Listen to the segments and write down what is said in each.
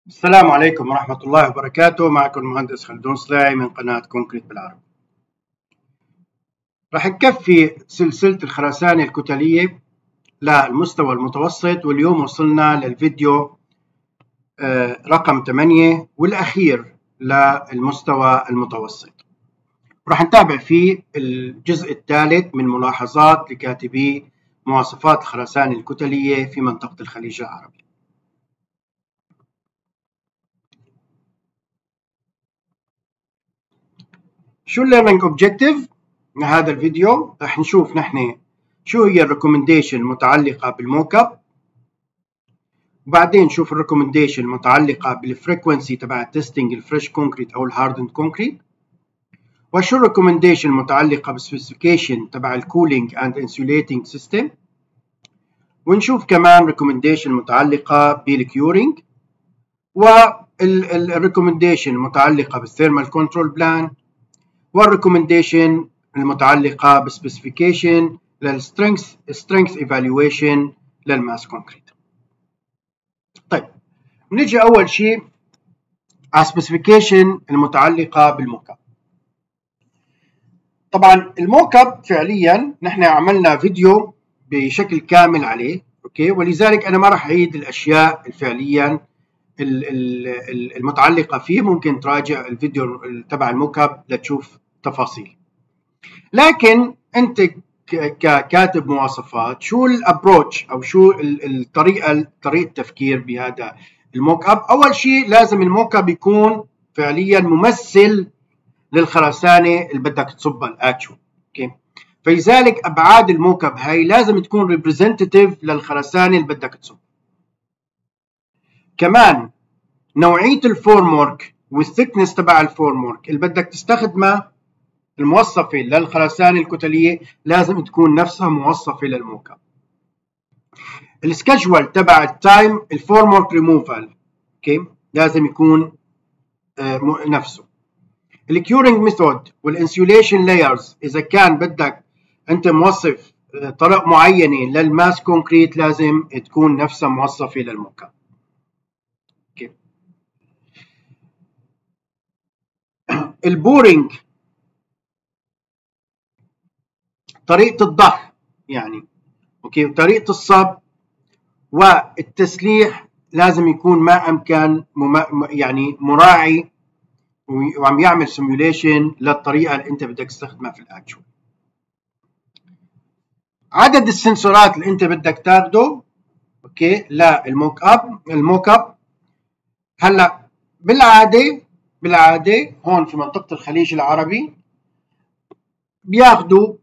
السلام عليكم ورحمة الله وبركاته. معكم المهندس خلدون صلاعي من قناة كونكريت بالعربي. راح نكفي سلسلة الخرسانة الكتلية للمستوى المتوسط، واليوم وصلنا للفيديو رقم 8 والأخير للمستوى المتوسط. راح نتابع فيه الجزء الثالث من ملاحظات لكاتبي مواصفات الخرسانة الكتلية في منطقة الخليج العربي. شو الليرنينج اوبجيكتيف من هذا الفيديو؟ رح نشوف نحن شو هي الريكومنديشن المتعلقة بالموك اب، وبعدين نشوف الريكومنديشن المتعلقة بالفريكونسي تبع التستنج الفريش كونكريت او الهاردند كونكريت، وشو الريكومنديشن المتعلقة بالسبيسيفيكيشن تبع الكولينج اند انسوليتنج سيستم، ونشوف كمان ريكومنديشن متعلقة بالكيورينج، والريكومنديشن المتعلقة بالثيرمال كنترول بلان، والريكومنديشن المتعلقة بالسبيسيفيكيشن للسترينث ايفالويشن للماس كونكريت. طيب نيجي اول شيء على السبيسيفيكيشن المتعلقة بالموك اب. طبعا الموك اب فعليا نحن عملنا فيديو بشكل كامل عليه، اوكي، ولذلك انا ما راح اعيد الاشياء فعليا المتعلقة فيه. ممكن تراجع الفيديو تبع الموك اب لتشوف تفاصيل. لكن انت ككاتب مواصفات شو الابروتش او شو طريقه التفكير بهذا الموك اب؟ اول شيء لازم الموك اب يكون فعليا ممثل للخرسانه اللي بدك تصبها الاكشوال، اوكي. فلذلك ابعاد الموك اب هاي لازم تكون ريبريزنتيف للخرسانه اللي بدك تصب. كمان نوعيه الفورم ورك والثيكنس تبع الفورم ورك اللي بدك تستخدمها الموصفة للخرسانة الكتلية لازم تكون نفسها موصفة للموك اب. السكجول تبع التايم الفورم ورك ريموفال، اوكي، لازم يكون نفسه. الكيورينج ميثود والانسيوليشن لايرز اذا كان بدك انت موصف طرق معينة للماس كونكريت لازم تكون نفسها موصفة للموك اب. اوكي. البورينج طريقة الضخ يعني، اوكي، وطريقة الصب والتسليح لازم يكون ما امكن يعني مراعي وعم يعمل سيميوليشن للطريقه اللي انت بدك تستخدمها في الاكشوال. عدد السنسورات اللي انت بدك تاخده، اوكي، للموك اب هلا بالعاده هون في منطقه الخليج العربي بياخذوا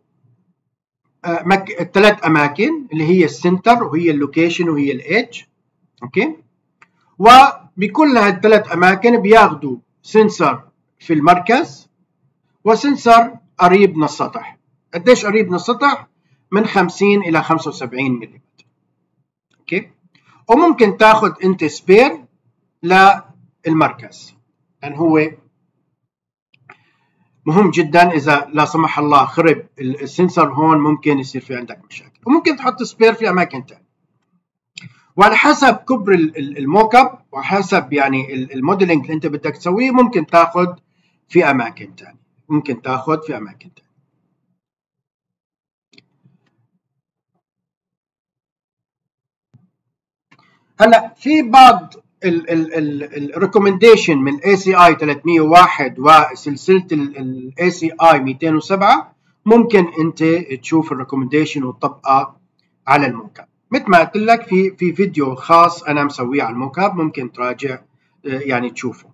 3 اماكن اللي هي السنتر وهي اللوكيشن وهي الايدج، اوكي. وبكل هال3 اماكن بياخذوا سنسر في المركز وسنسر قريب من السطح. قديش قريب من السطح؟ من 50 الى 75 ملم، اوكي. وممكن تاخذ انت سبير للمركز، لان هو مهم جدا اذا لا سمح الله خرب السنسر هون ممكن يصير في عندك مشاكل، وممكن تحط سبير في اماكن ثانيه. وعلى حسب كبر الموك اب وحسب يعني الموديلنج اللي انت بدك تسويه ممكن تاخذ في اماكن ثانيه، هلا في بعض الريكومنديشن من الاي سي اي 301 وسلسله الاي سي اي 207 ممكن انت تشوف الريكومنديشن وتطبقها على الموك اب. مثل ما قلت لك في فيديو خاص انا مسويه على الموك اب، ممكن تراجع يعني تشوفه.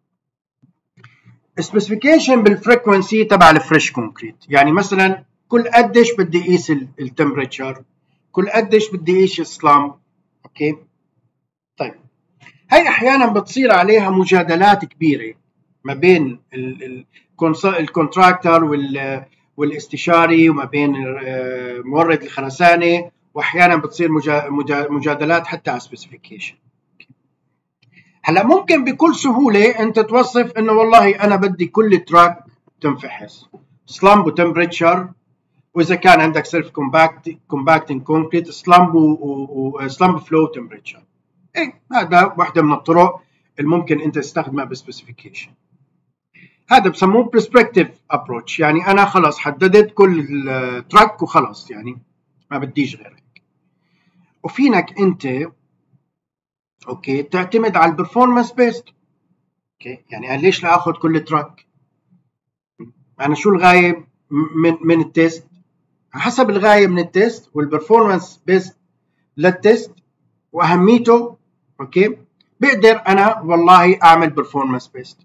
سبيسيفيكيشن بالفريكونسي تبع الفريش كونكريت، يعني مثلا كل قديش بدي اقيس التمبريتشر، كل قديش بدي اقيس السلامب، اوكي. طيب هي احيانا بتصير عليها مجادلات كبيره ما بين الكونتراكتور والاستشاري وما بين مورد الخرسانه، واحيانا بتصير مجادلات حتى على سبيسيفيكيشن. هلا ممكن بكل سهوله انت توصف انه والله انا بدي كل تراك تنفحص سلامب وتمبريتشر، واذا كان عندك سيلف كومباكتنج كونكريت سلامب وسلامب فلو تمبريتشر. ايه هذا واحده من الطرق الممكن انت تستخدمها بالسبيسيفيكيشن. هذا بسموه برسبكتيف ابروتش، يعني انا خلاص حددت كل التراك وخلاص، يعني ما بديش غير هيك. وفينك انت اوكي تعتمد على البرفورمانس بيست. اوكي يعني انا ليش لا اخذ كل تراك؟ انا شو الغايه من التيست؟ حسب الغايه من التيست والبرفورمانس بيست للتيست واهميته، اوكي بقدر انا والله اعمل برفورمانس بيست.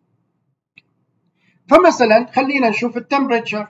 فمثلا خلينا نشوف التمبريتشر.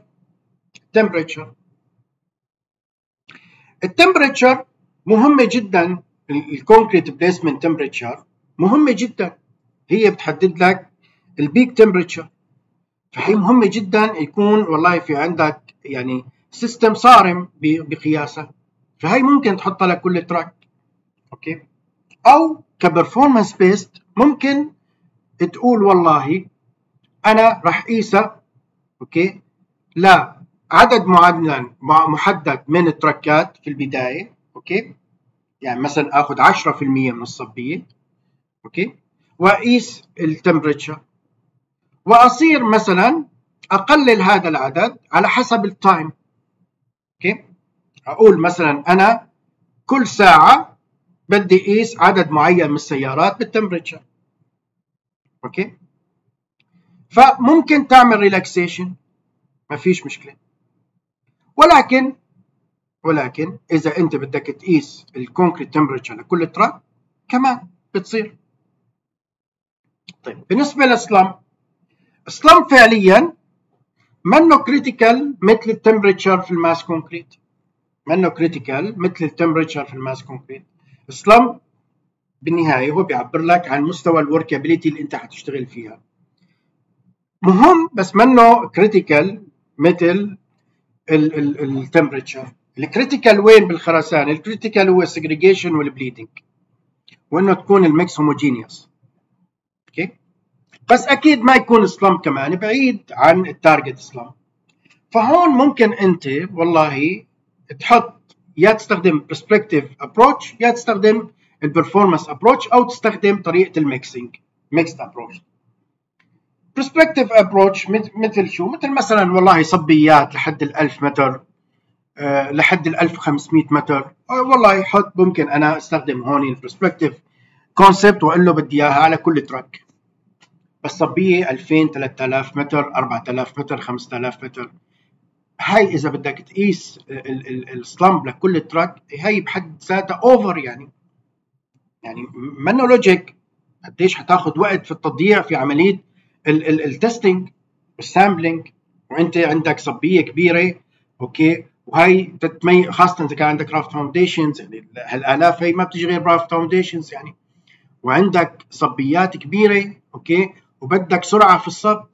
التمبريتشر مهمه جدا، الكونكريت بليسمنت تمبريتشر مهمه جدا، هي بتحدد لك البيك تمبريتشر، فهي مهمه جدا يكون والله في عندك يعني سيستم صارم بقياسه، فهي ممكن تحطها لكل تراك. اوكي او كبرفورمانس بيست ممكن تقول والله انا راح قيسها اوكي لا عدد محدد من التراكات في البدايه، اوكي يعني مثلا اخذ 10% من الصبيه، اوكي واقيس التمبريتشر، واصير مثلا اقلل هذا العدد على حسب التايم. اوكي اقول مثلا انا كل ساعه بدي اقيس عدد معين من السيارات بالتمبريتشر. اوكي فممكن تعمل ريلاكسيشن، ما فيش مشكله، ولكن اذا انت بدك تقيس الكونكريت تمبريتشر لكل تراك كمان بتصير. طيب بالنسبه للسلام، السلام فعليا منه كريتيكال مثل التمبريتشر في الماس كونكريت، السلام بالنهايه هو بيعبر لك عن مستوى الوركابيليتي اللي انت حتشتغل فيها، مهم بس منه كريتيكال مثل التمبريتشر. الكريتيكال وين بالخرسانه؟ الكريتيكال هو السجريجيشن والبليدنج، وانه تكون الميكس هوموجينيوس. اوكي بس اكيد ما يكون سلام كمان بعيد عن التارجت سلام. فهون ممكن انت والله تحط يا تستخدم برسبكتيف ابروتش يا تستخدم البرفورمانس ابروتش او تستخدم طريقه الميكسينج ميكست ابروتش. برسبكتيف ابروتش مثل شو؟ مثل مثلا والله صبيات لحد ال 1000 متر لحد ال 1500 متر، والله حط ممكن انا استخدم هون البرسبكتيف كونسبت واقول له بدي اياها على كل تراك، بس صبيه 2000 3000 متر 4000 متر 5000 متر. هاي اذا بدك تقيس السلامب لكل تراك هاي بحد ذاتها اوفر، يعني منه لوجيك. قديش حتاخذ وقت في التضييع في عمليه التستنج والسامبلينج، وانت عندك صبيه كبيره اوكي، وهي تتميز خاصه اذا كان عندك رافت فاونديشنز، يعني هالالاف هي ما بتجي غير رافت فاونديشنز يعني، وعندك صبيات كبيره اوكي وبدك سرعه في الصب.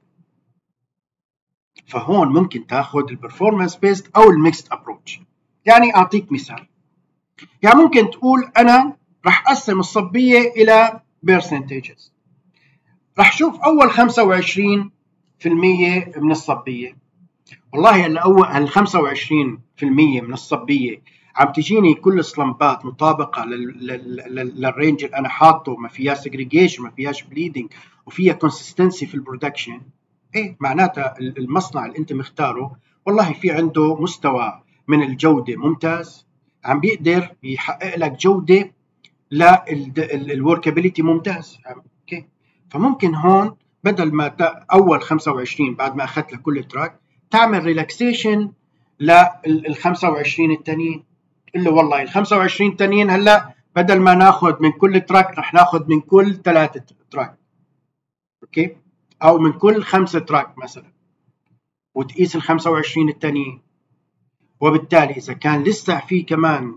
فهون ممكن تاخذ البرفورمانس بيست او الميكست ابروتش. يعني اعطيك مثال، يعني ممكن تقول انا راح اقسم الصبيه الى برسنتجز، راح شوف اول 25% من الصبيه، والله هلا 25% من الصبيه عم تجيني كل سلمبات مطابقه للرينج اللي انا حاطه، ما فيها سيجريجيشن ما فيهاش بليدنج وفيها كونسستنسي في البرودكشن، ايه معناتها المصنع اللي انت مختاره والله في عنده مستوى من الجوده ممتاز، عم بيقدر يحقق لك جوده للوركابيليتي ممتاز. اوكي فممكن هون بدل ما اول 25 بعد ما اخذت لكل تراك تعمل ريلاكسيشن لل 25 الثانيين، تقول له والله ال 25 الثانيين هلا بدل ما ناخذ من كل تراك رح ناخذ من كل 3 تراك، اوكي او من كل 5 تراك مثلا، وتقيس ال 25 الثانيين. وبالتالي اذا كان لسه في كمان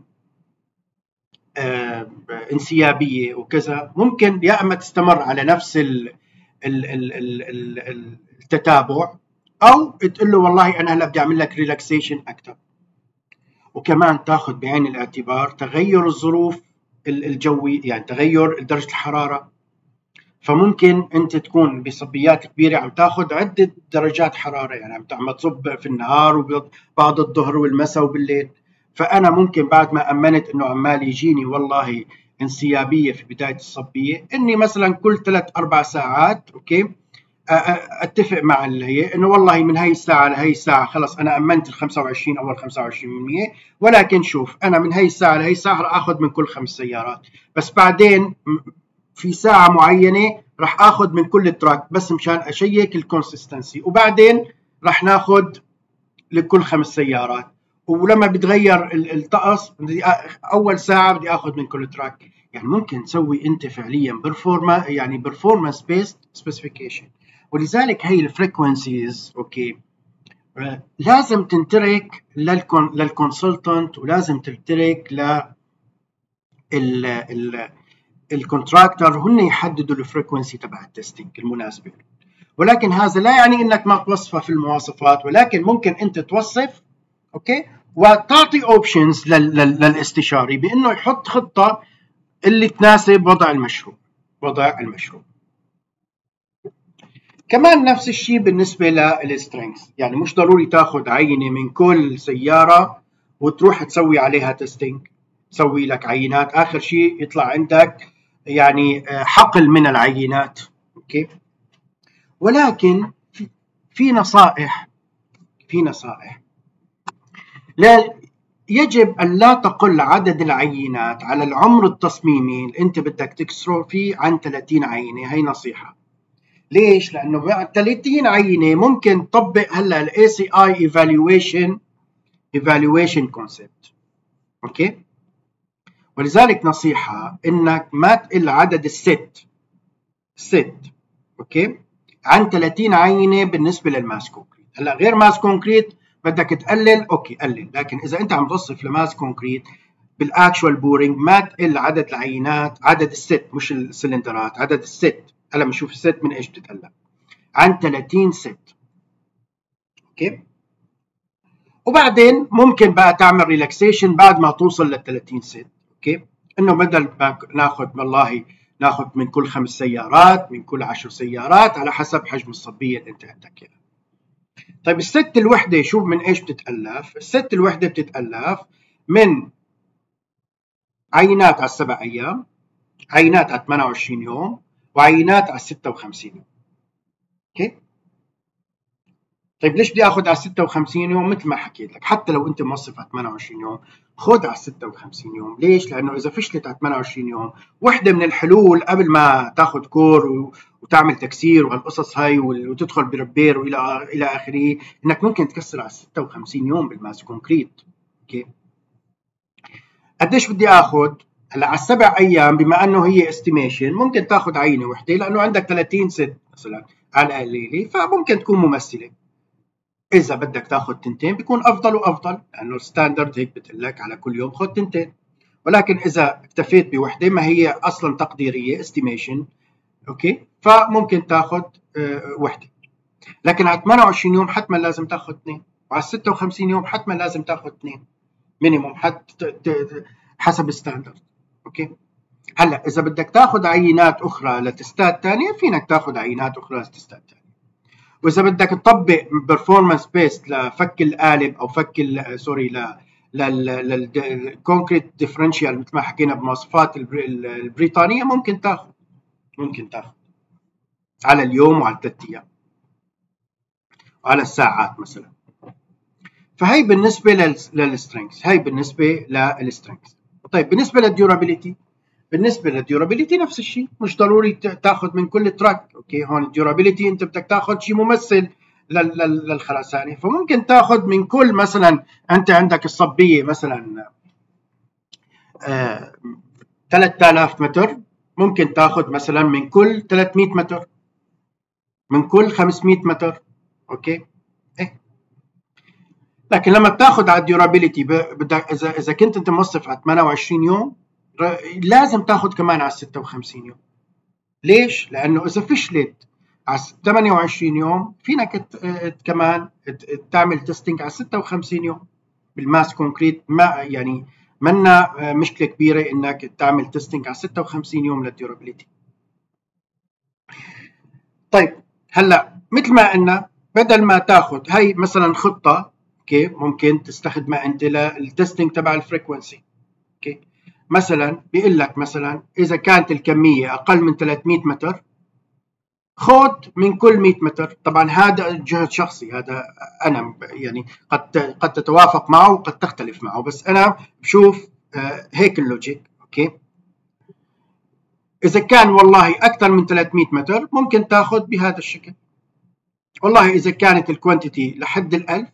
انسيابيه وكذا ممكن يا اما تستمر على نفس التتابع، او تقول له والله انا هلا بدي اعمل لك ريلاكسيشن اكثر. وكمان تاخذ بعين الاعتبار تغير الظروف الجوي، يعني تغير درجه الحراره، فممكن انت تكون بصبيات كبيره عم تاخذ عده درجات حراره، يعني عم تصب في النهار وبعد الظهر والمساء وبالليل، فانا ممكن بعد ما امنت انه عمال يجيني والله انسيابيه في بدايه الصبيه، اني مثلا كل 3-4 ساعات اوكي اتفق مع اللي هي انه والله من هي الساعه لهي الساعه خلص انا امنت ال 25 اول 25%، ولكن شوف انا من هي الساعه لهي الساعه راح اخذ من كل 5 سيارات، بس بعدين في ساعه معينه راح اخذ من كل تراك بس مشان اشيك الكونسستنسي، وبعدين راح ناخذ لكل 5 سيارات، ولما بتغير الطقس بدي اول ساعه بدي اخذ من كل تراك. يعني ممكن تسوي انت فعليا برفورمانس بيست سبيسيفيكيشن. ولذلك هي الفريكونسيز اوكي لازم تنترك للكونسلتنت، ولازم تترك الكونتراكتور هن يحددوا الفريكونسي تبع التستنج المناسبه. ولكن هذا لا يعني انك ما توصفها في المواصفات، ولكن ممكن انت توصف اوكي وتعطي اوبشنز للاستشاري بانه يحط خطه اللي تناسب وضع المشروع. كمان نفس الشيء بالنسبه للسترينث، يعني مش ضروري تاخذ عينه من كل سياره وتروح تسوي عليها تيستينج، تسوي لك عينات اخر شيء يطلع عندك يعني حقل من العينات اوكي. ولكن في نصائح لا يجب أن لا تقل عدد العينات على العمر التصميمي اللي أنت بدك تكسره فيه عن 30 عينة. هي نصيحة. ليش؟ لأنه بعد 30 عينة ممكن تطبق هلا ال ACI evaluation concept أوكي؟ ولذلك نصيحة إنك ما تقل عدد الست أوكي؟ عن 30 عينة بالنسبة للماس كونكريت. هلا غير ماس كونكريت بدك تقلل اوكي قلل، لكن اذا انت عم توصف لماس كونكريت بالاكشوال بورينج ما تقل عدد العينات، عدد الست مش السلندرات، عدد الست. هلا بنشوف الست من ايش بتتقلب عن 30 ست اوكي. وبعدين ممكن بقى تعمل ريلاكسيشن بعد ما توصل لل 30 ست اوكي، انه بدل ما ناخذ والله ناخذ من كل 5 سيارات من كل 10 سيارات على حسب حجم الصبيه اللي انت عندك اياها. طيب الست الوحدة شوف من ايش بتتألف؟ الست الوحدة بتتألف من عينات على 7 أيام، عينات على 28 يوم، وعينات على 56 يوم. اوكي؟ طيب ليش بدي اخذ على 56 يوم؟ مثل ما حكيت لك حتى لو انت موظف على 28 يوم خذ على 56 يوم. ليش؟ لانه اذا فشلت على 28 يوم وحده من الحلول قبل ما تاخذ كور وتعمل تكسير وهالقصص هاي وتدخل بربير والى اخره، انك ممكن تكسر على 56 يوم بالماس كونكريت. اوكي؟ قديش بدي اخذ؟ هلا على 7 ايام بما انه هي استيميشن ممكن تاخذ عينه وحده لانه عندك 30 ست مثلا على القليله، فممكن تكون ممثله. إذا بدك تاخذ تنتين بيكون أفضل وأفضل، لأنه الستاندرد هيك بتقول لك على كل يوم خذ تنتين. ولكن إذا اكتفيت بوحدة ما هي أصلا تقديرية استيميشن أوكي، فممكن تاخذ وحدة. لكن على 28 يوم حتما لازم تاخذ 2، وعلى 56 يوم حتما لازم تاخذ 2 مينيموم حسب الستاندرد أوكي. هلا إذا بدك تاخذ عينات أخرى لتستات ثانية فينك تاخذ عينات أخرى لتستات ثانية. واذا بدك تطبق برفورمانس بيست لفك القالب او فك سوري للكونكريت ديفرنشال مثل ما حكينا بمواصفات البريطانيه ممكن تاخذ على اليوم وعلى 3 ايام وعلى الساعات مثلا. فهي بالنسبه للسترينث، هي بالنسبه للسترينث. طيب بالنسبه للديورابيليتي نفس الشيء، مش ضروري تاخذ من كل تراك اوكي. هون الديورابيليتي انت بدك تاخذ شيء ممثل للخرسانه، فممكن تاخذ من كل مثلا انت عندك الصبيه مثلا 3000 متر، ممكن تاخذ مثلا من كل 300 متر، من كل 500 متر اوكي. لكن لما بتاخذ على الديورابيليتي بدك اذا كنت انت موظف على 28 يوم لازم تاخذ كمان على 56 يوم. ليش؟ لانه اذا فشلت على 28 يوم فينك كمان تعمل تيستينج على 56 يوم بالماس كونكريت. ما يعني منا مشكله كبيره انك تعمل تيستينج على 56 يوم للديورابيليتي. طيب هلا مثل ما قلنا بدل ما تاخذ هي مثلا خطه اوكي ممكن تستخدمها انت للتستنج تبع الفريكونسي اوكي. مثلا بيقول لك مثلا اذا كانت الكميه اقل من 300 متر خذ من كل 100 متر. طبعا هذا جهد شخصي، هذا انا يعني قد تتوافق معه وقد تختلف معه، بس انا بشوف هيك اللوجيك. اوكي، اذا كان والله اكثر من 300 متر ممكن تاخذ بهذا الشكل. والله اذا كانت الكوانتيتي لحد ال1000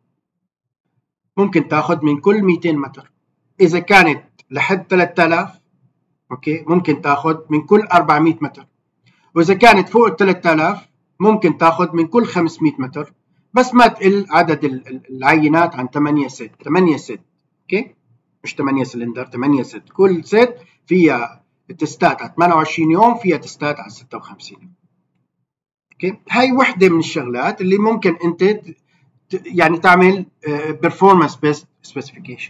ممكن تاخذ من كل 200 متر. اذا كانت لحد 3000 اوكي ممكن تاخذ من كل 400 متر. واذا كانت فوق ال 3000 ممكن تاخذ من كل 500 متر، بس ما تقل عدد العينات عن 8 ست. 8 ست اوكي، مش 8 سلندر، 8 ست. كل ست فيها تستات على 28 يوم، فيها تستات على 56 يوم. اوكي، هاي وحده من الشغلات اللي ممكن انت يعني تعمل performance based specification.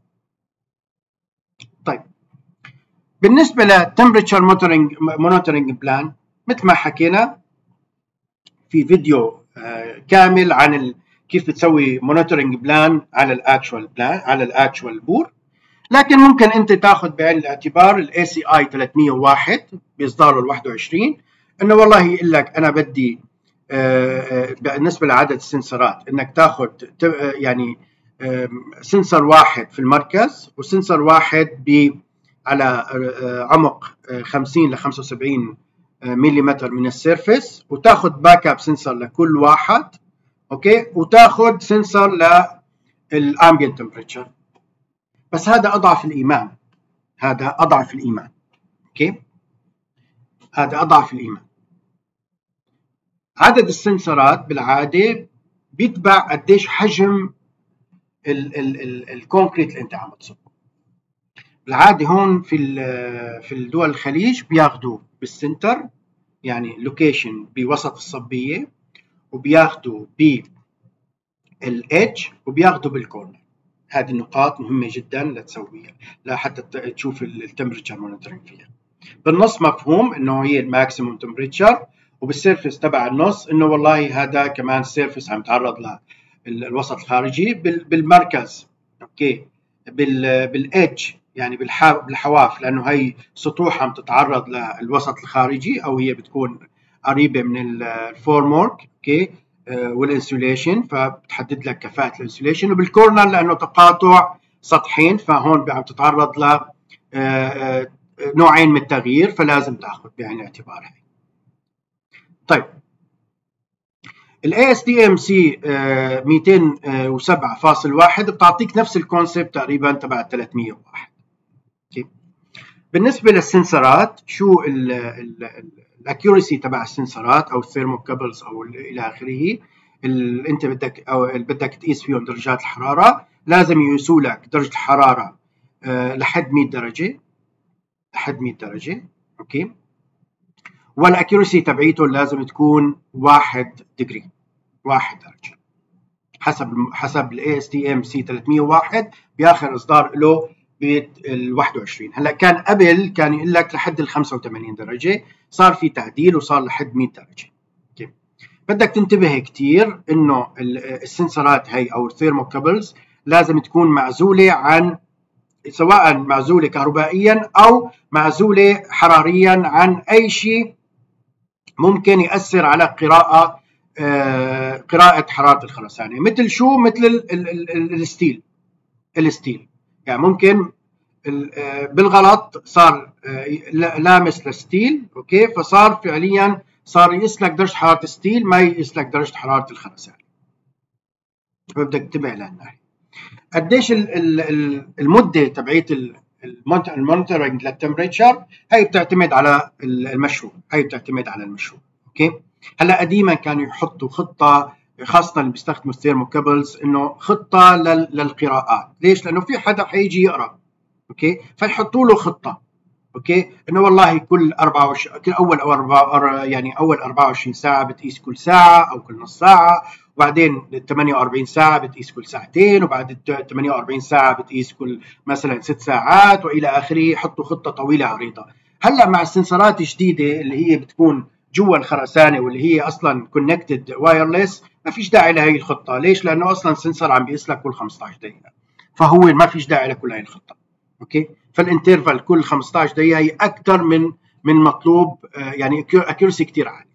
طيب بالنسبه ل temperature monitoring plan، مثل ما حكينا في فيديو كامل عن كيف بتسوي مونيتورنج بلان على الاكشوال بور، لكن ممكن انت تاخذ بعين الاعتبار الاي سي اي 301 باصداره ال21، انه والله يقول لك انا بدي بالنسبه لعدد السنسورات انك تاخذ يعني سنسور واحد في المركز وسنسور واحد على عمق 50 ل 75 ملم من السيرفيس، وتاخذ باك اب سنسور لكل واحد. اوكي، وتاخذ سنسور للامبيانت تمبريتشر. بس هذا اضعف الايمان، هذا اضعف الايمان. اوكي، هذا اضعف الايمان. عدد السنسورات بالعاده بيتبع قديش حجم الكونكريت اللي انت عم تصبه. بالعاده هون في الدول الخليج بياخذوا بالسنتر، يعني لوكيشن بوسط الصبيه، وبياخذوا بالإيدج، وبياخذوا بالكورنر. هذه النقاط مهمه جدا لتسويها لحتى تشوف التمبريتشر مونيتورنج فيها. بالنص مفهوم انه هي الماكسيموم تمبريتشر، وبالسيرفس تبع النص انه والله هذا كمان السيرفس عم يتعرض للوسط الخارجي. بالمركز اوكي بالإيدج يعني بالحواف، لانه هي سطوح عم تتعرض للوسط الخارجي او هي بتكون قريبه من الفورمورك. اوكي، والانسوليشن، فبتحدد لك كفاءه الانسوليشن. وبالكورنر لانه تقاطع سطحين، فهون عم تتعرض ل نوعين من التغيير، فلازم تاخذ بعين الاعتبار هاي. طيب الاي اس دي ام سي 207.1 بتعطيك نفس الكونسيبت تقريبا تبع 301. اوكي، بالنسبه للسنسرات شو الاكيورسي تبع السنسرات او الثيرموكابلز او الى اخره، انت بدك تقيس فيهم درجات الحراره. لازم يقيسوا لك درجه الحراره لحد 100 درجه، لحد 100 درجه. اوكي، والاكيورسي تبعيته لازم تكون 1 ديجري، 1 درجه، حسب الاي اس تي ام سي 301 باخر اصدار له بال 21. هلا كان قبل كان يقول لك لحد ال 85 درجه، صار في تعديل وصار لحد 100 درجه. اوكي، بدك تنتبه كثير انه السنسورات هي او الثيرموكابلز لازم تكون معزوله عن، سواء معزوله كهربائيا او معزوله حراريا عن اي شيء ممكن ياثر على قراءه حراره الخرسانه. مثل شو؟ مثل الستيل. يعني ممكن بالغلط صار لامس للستيل، اوكي، فصار فعليا صار يقيس لك درجه حراره الستيل، ما يقيس لك درجه حراره الخرسانه. فبدك تنتبه لهالناحيه. قديش المده تبعيه المونيتورنج للتمبريتشر؟ هي بتعتمد على المشروع، اوكي. هلا قديما كانوا يحطوا خطه، خاصه اللي بيستخدموا الثيرموكابلز، انه خطه للقراءات. ليش؟ لانه في حدا حيجي يقرا، اوكي، فيحطوا له خطه. اوكي، انه والله كل 24 اول 24 ساعه بتقيس كل ساعه او كل نص ساعه، وبعدين 48 ساعه بتقيس كل ساعتين، وبعد 48 ساعه بتقيس كل مثلا 6 ساعات والى اخره. يحطوا خطه طويله عريضه. هلا مع السنسورات الجديده اللي هي بتكون جوا الخرسانه واللي هي اصلا كونكتد وايرلس، ما فيش داعي لهي الخطه. ليش؟ لانه اصلا السنسور عم بيقيس لك كل 15 دقيقه، فهو ما فيش داعي لكل هي الخطه. اوكي، فالانترفال كل 15 دقيقه هي اكثر من مطلوب، يعني اكيورسي كثير عالي.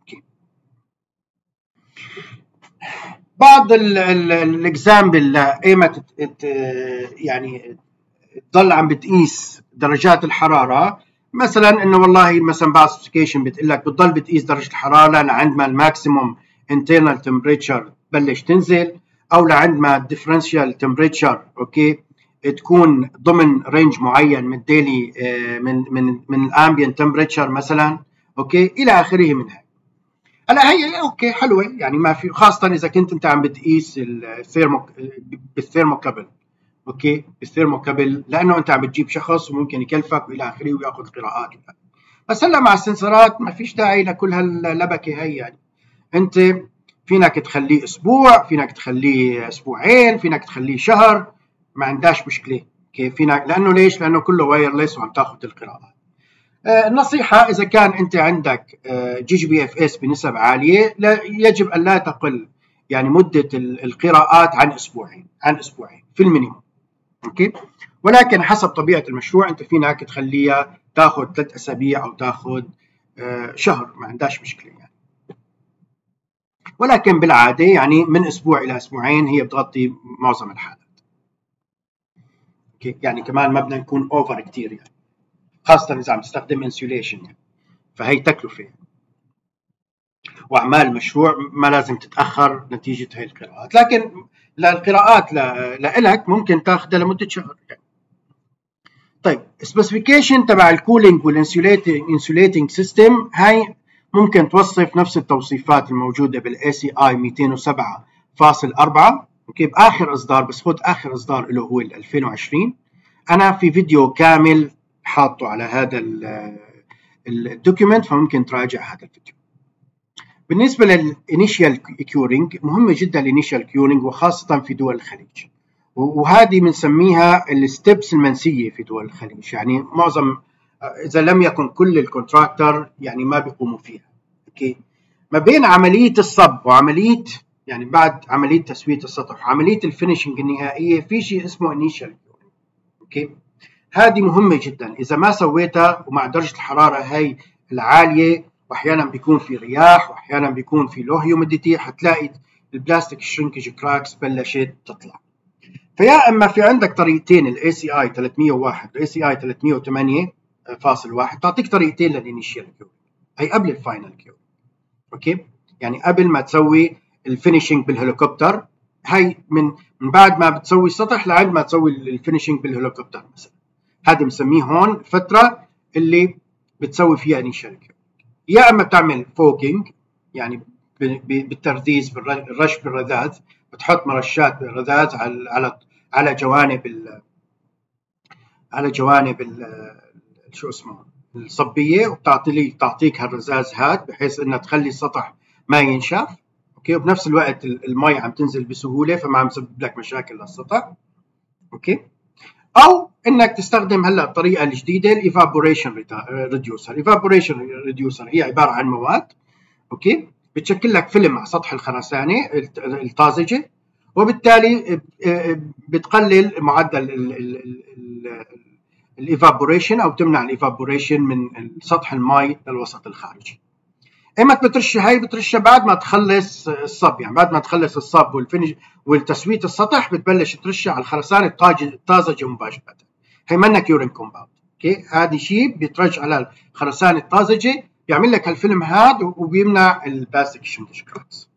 بعض الاكزامبل ايمتى يعني تضل عم بتقيس درجات الحراره، مثلا انه والله مثلا بعض سبيسيفيكيشن بتقول لك بتضل بتقيس درجه الحراره لعند ما الماكسيموم انترنال تمبريتشر تبلش تنزل، او لعند ما الديفرنشال تمبريتشر اوكي تكون ضمن رينج معين من الديلي من الامبيانت تمبريتشر مثلا، اوكي الى اخره من هاي. هلا هي اوكي حلوه، يعني ما في، خاصه اذا كنت انت عم بتقيس بالثيرموكابل، اوكي بالثيرموكابل، لانه انت عم بتجيب شخص وممكن يكلفك والى اخره وياخذ قراءات. بس هلا مع السنسورات ما فيش داعي لكل هاللبكه هي. يعني انت فينك تخليه اسبوع، فينك تخليه اسبوعين، فينك تخليه شهر، ما عندهاش مشكله. اوكي فينك، لانه ليش؟ لانه كله وايرلس وعم تاخذ القراءات. النصيحة إذا كان أنت عندك GBFS بنسب عالية يجب أن لا تقل يعني مدة القراءات عن أسبوعين في المينيموم، أوكي. ولكن حسب طبيعة المشروع أنت فينك تخليها تاخذ 3 أسابيع أو تاخذ شهر، ما عندهاش مشكلة يعني. ولكن بالعادة يعني من أسبوع إلى أسبوعين هي بتغطي معظم الحالات، أوكي. يعني كمان ما بدنا نكون أوفر كتير يعني، خاصة إذا عم تستخدم انسيوليشن يعني. فهي تكلفة، وأعمال المشروع ما لازم تتأخر نتيجة هاي القراءات، لكن القراءات لإلك ممكن تاخذها لمدة شهر يعني. طيب سبيسيفيكيشن تبع الكولينج والانسوليتنج سيستم، هاي ممكن توصف نفس التوصيفات الموجودة بالACI 207.4 اوكي بآخر إصدار، بس خد آخر إصدار له هو 2020. أنا في فيديو كامل حاطه على هذا الدوكيومنت، فممكن تراجع هذا الفيديو. بالنسبة للإنيشيال كيورينج، مهمة جدا الإنيشيال كيورينج وخاصة في دول الخليج، وهذه بنسميها الستبس المنسية في دول الخليج. يعني معظم إذا لم يكن كل الكونتراكتور يعني ما بيقوموا فيها، أوكي. ما بين عملية الصب وعملية يعني بعد عملية تسوية السطح وعملية الفينيشنج النهائية في شيء اسمه إنيشيال كيورينج، أوكي. هذه مهمة جدا، إذا ما سويتها ومع درجة الحرارة هاي العالية، واحيانا بيكون في رياح واحيانا بيكون في لو هيوميديتي، حتلاقي البلاستيك شرينكج كراكس بلشت تطلع. فيا اما في عندك طريقتين، الACI 301 والACI 308.1 تعطيك طريقتين للانيشيال كيور، هي قبل الفاينل كيور، اوكي. يعني قبل ما تسوي الفينيشنج بالهليكوبتر، هي من بعد ما بتسوي السطح لعند ما تسوي الفينيشنج بالهليكوبتر مثلا، هذا بنسميه هون الفتره اللي بتسوي فيها انيشيال كيور. يا اما تعمل فوكينج يعني بالترذيذ بالرش بالرذاذ، بتحط مرشات بالرذاذ على جوانب شو اسمه الصبيه، وبتعطيك هالرذاذ هاد بحيث انها تخلي السطح ما ينشف، اوكي. وبنفس الوقت المي عم تنزل بسهوله فما عم تسبب لك مشاكل للسطح، اوكي. او انك تستخدم هلا الطريقه الجديده الايفابوريشن ريديوسر. الايفابوريشن ريديوسر هي عباره عن مواد، اوكي، بتشكل لك فيلم على سطح الخرسانه الطازجه، وبالتالي بتقلل معدل الايفابوريشن او تمنع الايفابوريشن من سطح الماء للوسط الخارجي. ايمت بترشها؟ هي بترشها بعد ما تخلص الصب، يعني بعد ما تخلص الصب والفينش والتسويه السطح بتبلش ترشها على الخرسانه الطازجه مباشره. هي منا كيورينج كومباوند، اوكي. هذا شيء بيترش على الخرسانه الطازجه، بيعمل لك هالفيلم هاد وبيمنع البلاستيك شرينكج كراكس.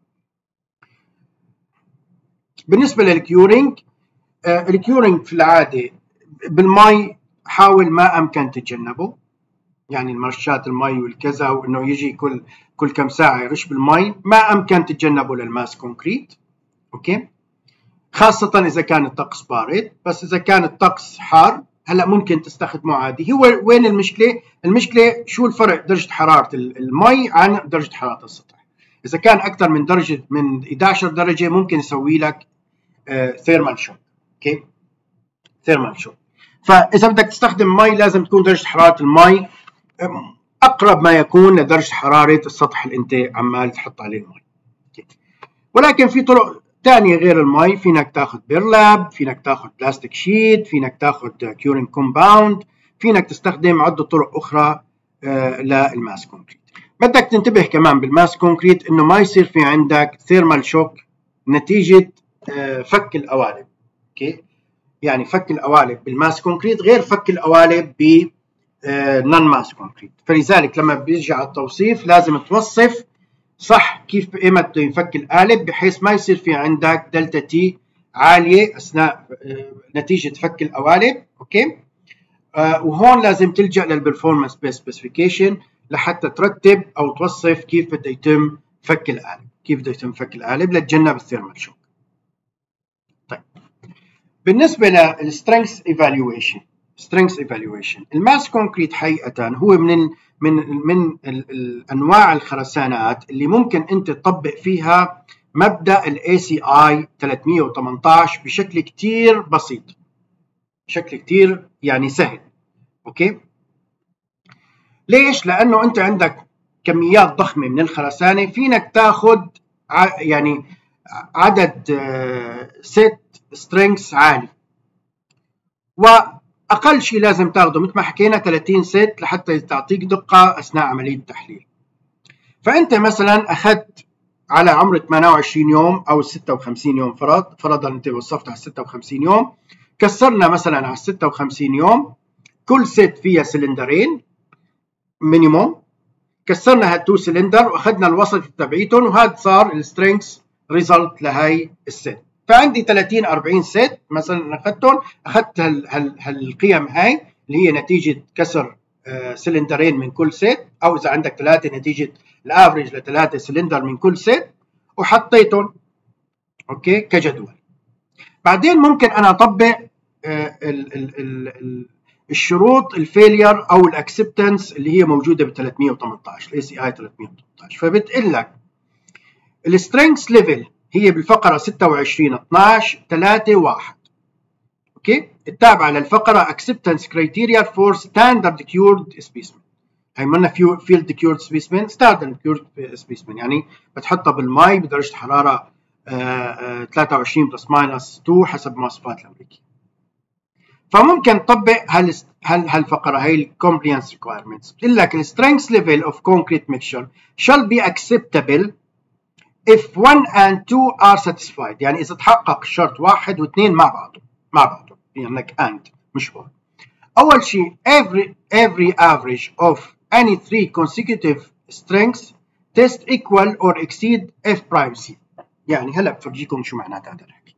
بالنسبه للكيورينج، الكيورينج في العاده بالمي حاول ما امكن تتجنبه، يعني المرشات المي والكذا، وانه يجي كل كم ساعه يرش بالمي، ما امكن تتجنبه للماس كونكريت، اوكي. خاصه اذا كان الطقس بارد، بس اذا كان الطقس حار هلا ممكن تستخدمه عادي. هو وين المشكله؟ المشكله شو الفرق درجه حراره المي عن درجه حراره السطح. اذا كان اكثر من درجه من 11 درجه ممكن يسوي لك ثيرمال شوك، اوكي، ثيرمال شوك. فاذا بدك تستخدم مي لازم تكون درجه حراره المي اقرب ما يكون لدرجه حراره السطح اللي انت عمال تحط عليه المي. ولكن في تاني غير المي فينك تاخذ بيرلاب، فينك تاخذ بلاستيك شيت، فينك تاخذ كيورين كومباوند، فينك تستخدم عدة طرق أخرى للماس كونكريت. بدك تنتبه كمان بالماس كونكريت إنه ما يصير في عندك ثيرمال شوك نتيجة فك القوالب. أوكي؟ يعني فك القوالب بالماس كونكريت غير فك القوالب ب نون ماس كونكريت، فلذلك لما بيجي على التوصيف لازم توصف صح كيف ايمتى ينفك القالب بحيث ما يصير في عندك دلتا تي عاليه اثناء نتيجه فك القوالب. اوكي. وهون لازم تلجا للبرفورمانس بيس سبيسيفيكيشن لحتى ترتب او توصف كيف بده يتم فك القالب، كيف بده يتم فك القالب لتجنب الثيرمال شوك. طيب بالنسبه للسترينث ايفالويشن، strength evaluation، الماس كونكريت حقيقة هو من الأنواع الخرسانات اللي ممكن أنت تطبق فيها مبدأ ال ACI 318 بشكل كتير بسيط، بشكل كتير يعني سهل. أوكي؟ ليش؟ لأنه أنت عندك كميات ضخمة من الخرسانة، فينك تاخذ يعني عدد ست strengths عالي، وأقل شيء لازم تاخده مثل ما حكينا 30 ست لحتى تعطيك دقة أثناء عملية التحليل. فأنت مثلا أخذت على عمر 28 يوم أو 56 يوم، فرضا أنت وصفت على 56 يوم، كسرنا مثلا على 56 يوم كل ست فيها سلندرين مينيموم، كسرنا هالتو سلندر واخذنا الوسط تبعيتهم، وهذا صار السترينث ريزلت لهي الست. فعندي 30 40 ست مثلا اخذتهم، اخذت هالقيم هاي اللي هي نتيجه كسر سلندرين من كل ست، او اذا عندك ثلاثه نتيجه الافريج لثلاثه سلندر من كل ست، وحطيتهم اوكي كجدول. بعدين ممكن انا اطبق الشروط الفيلير او الاكسبتنس اللي هي موجوده ب 318 الاي سي اي 318. فبتقول لك السترينث ليفل هي بالفقره 26 12 3 1 اوكي، التابعه للفقره اكسبتنس كرايتيريا فور ستاندرد كيورد سبيسمن. هي مالنا فيلد كيورد سبيسمن، ستاندرد كيورد سبيسمن يعني بتحطها بالماء بدرجه حراره 23 بلس ماينس 2 حسب مواصفات الامريكي. فممكن تطبق هالفقره هي الكومبلينس ريكوايرمنتس. بتقول لك السترينث ليفل اوف كونكريت ميكشر shall be acceptable if 1 and 2 are satisfied، يعني اذا تحقق الشرط 1 و2 مع بعضهم يعني لك and مش هو. اول شيء every average of any 3 consecutive strengths test equal or exceed f prime c. يعني هلا بفرجيكم شو معنات هذا الحكي.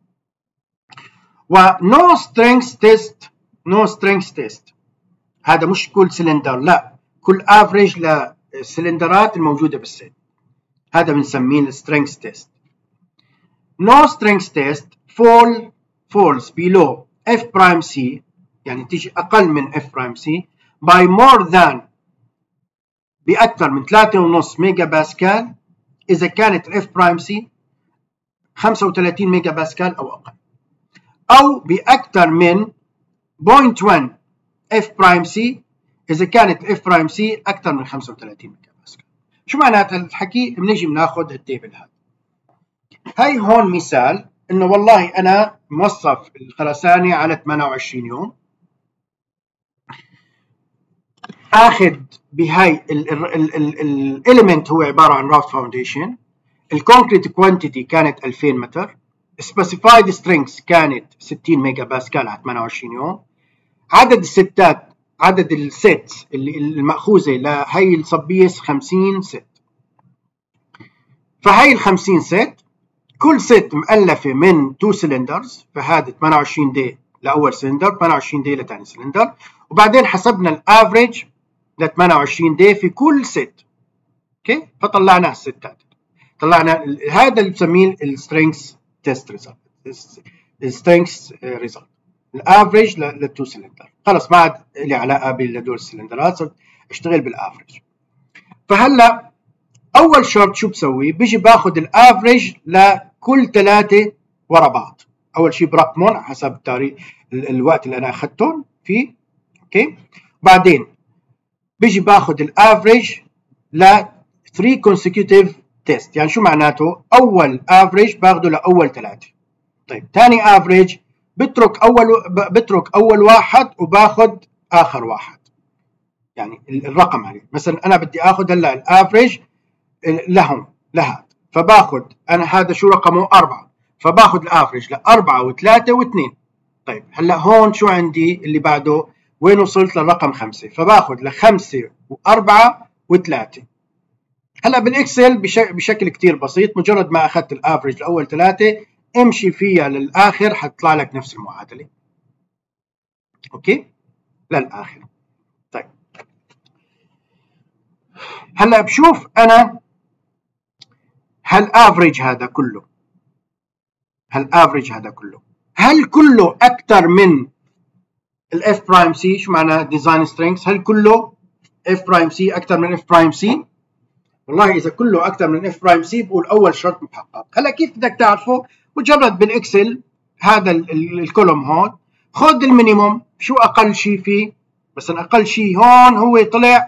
و no strength test هذا مش كل سلندر، لا كل افريج للسلندرات الموجوده بالست، هذا بنسميه السترينث تيست. no strength test falls below f prime c، يعني تيجي اقل من f prime c by more than باكثر من 3.5 ميجا باسكال اذا كانت f prime c 35 ميجا باسكال او اقل، أو بأكثر من 0.1 F برايم C إذا كانت F برايم C أكثر من 35 ميجا باسكال. شو معنات هالحكي؟ بنيجي بناخذ التيبل هذا. هاي هون مثال إنه والله أنا موصف الخرسانة على 28 يوم، آخذ بهاي الإليمنت هو عبارة عن راوت فاونديشن، الكونكريت كوانتيتي كانت 2000 متر، specified strength كانت 60 ميجا باسكال على 28 يوم، عدد الستات عدد السيتس اللي المأخوذة لهي الصبيس 50 ست. فهي ال 50 ست كل ست مؤلفة من 2 سلندرز، فهذا 28 دي لأول سلندر 28 دي لثاني سلندر، وبعدين حسبنا الافريج ل 28 دي في كل ست. اوكي، فطلعنا الستات، طلعنا هذا اللي بسميه السترينث تيست ريزلت، السترينث ريزلت الافريج للتو سلندر. خلص ما عاد لي علاقه بهدول السلندرات، صرت اشتغل بالافريج. فهلا اول شرط شو بسوي؟ بيجي باخذ الافريج لكل ثلاثه ورا بعض، اول شيء برقمهم حسب تاريخ الوقت اللي انا اخذتهم فيه. اوكي، بعدين بيجي باخذ الافريج ل 3 consecutive تيست. يعني شو معناته؟ اول افريج باخده لاول 3. طيب ثاني افريج بترك اول واحد وباخذ اخر واحد. يعني الرقم هذه مثلا انا بدي اخذ هلا الافريج لهم لهذا، فباخذ انا هذا شو رقمه 4، فباخذ الافريج ل4 و3 و2. طيب هلا هون شو عندي اللي بعده؟ وين وصلت للرقم 5، فباخذ ل5 و4 و3. هلا بالاكسل بشكل كثير بسيط، مجرد ما اخذت الافريج لاول 3 امشي فيها للاخر حتطلع لك نفس المعادله. اوكي للاخر. طيب هلا بشوف انا هالافريج هذا كله، هل كله اكثر من الاف برايم سي؟ شو معنى ديزاين سترينجز؟ هل كله اف برايم سي اكثر من اف برايم سي؟ والله اذا كله اكثر من اف برايم سي بقول اول شرط محقق. هلا كيف بدك تعرفه؟ مجرد بالاكسل هذا الكولوم هون خذ المينيموم، شو اقل شيء فيه؟ مثلا اقل شيء هون هو طلع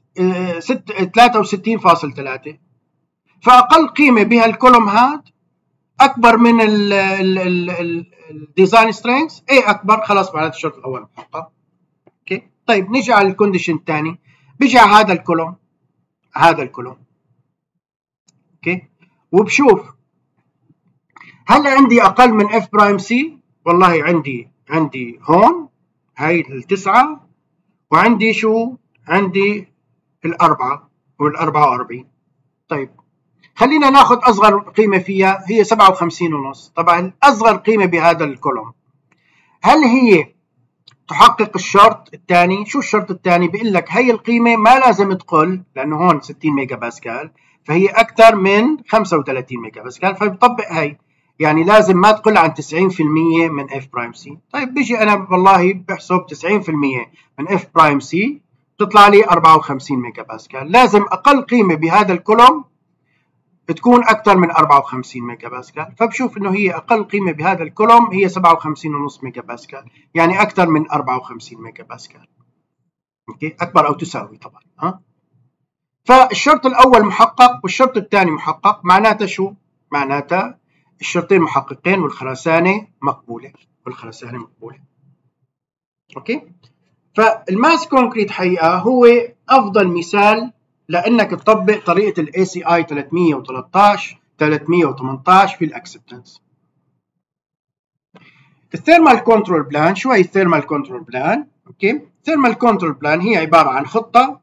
63.3، فاقل قيمه بهالكولوم هذا اكبر من الديزاين سترينجز، اي اكبر، خلاص معناته الشرط الاول محقق. اوكي طيب نيجي على الكونديشن الثاني، بيجي على هذا الكولوم اوكي وبشوف هل عندي اقل من اف برايم سي؟ والله عندي هون هاي ال9 وعندي شو؟ عندي ال4 وال44. طيب خلينا ناخذ اصغر قيمه فيها هي 57.5. طبعا اصغر قيمه بهذا الكولوم هل هي تحقق الشرط الثاني؟ شو الشرط الثاني؟ بيقول لك هي القيمه ما لازم تقل، لانه هون 60 ميجا باسكال فهي اكثر من 35 ميجا باسكال، فبطبق هي يعني لازم ما تقل عن 90% من اف برايم سي. طيب بيجي انا والله بحسب 90% من اف برايم سي بتطلع لي 54 ميجا باسكال. لازم اقل قيمه بهذا الكولوم بتكون اكثر من 54 ميجا باسكال، فبشوف انه هي اقل قيمه بهذا الكولوم هي 57.5 ميجا باسكال، يعني اكثر من 54 ميجا باسكال. اوكي اكبر او تساوي طبعا. فالشرط الاول محقق والشرط الثاني محقق، معناته شو؟ معناته الشرطين محققين والخرسانه مقبوله. اوكي فالماس كونكريت حقيقه هو افضل مثال لانك تطبق طريقه الاي سي اي 318 في الاكسبتنس. الثيرمال كنترول بلان، شو هي الثيرمال كنترول بلان؟ اوكي الثيرمال كنترول بلان هي عباره عن خطه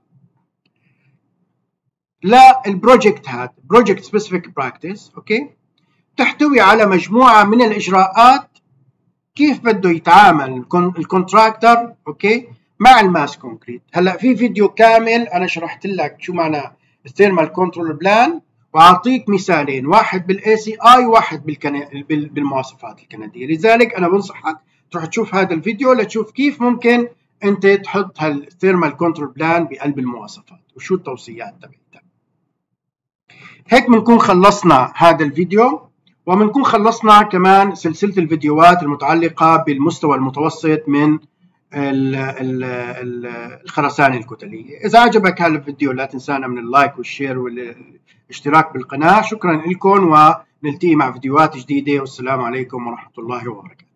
للبروجكت هذا، بروجكت سبيسيفيك براكتس. اوكي تحتوي على مجموعه من الاجراءات كيف بده يتعامل الكونتراكتور اوكي مع الماس كونكريت. هلا في فيديو كامل انا شرحت لك شو معنى الثيرمال كنترول بلان، واعطيك مثالين، واحد بالاي سي اي وواحد بالمواصفات الكنديه. لذلك انا بنصحك تروح تشوف هذا الفيديو لتشوف كيف ممكن انت تحط هالثيرمال كنترول بلان بقلب المواصفات وشو التوصيات تبعتها. هيك بنكون خلصنا هذا الفيديو، وبنكون خلصنا كمان سلسله الفيديوهات المتعلقه بالمستوى المتوسط من الخرسانة الكتلية. إذا عجبك هذا الفيديو لا تنسانا من اللايك والشير والاشتراك بالقناة. شكرا لكم ونلتقي مع فيديوهات جديدة، والسلام عليكم ورحمة الله وبركاته.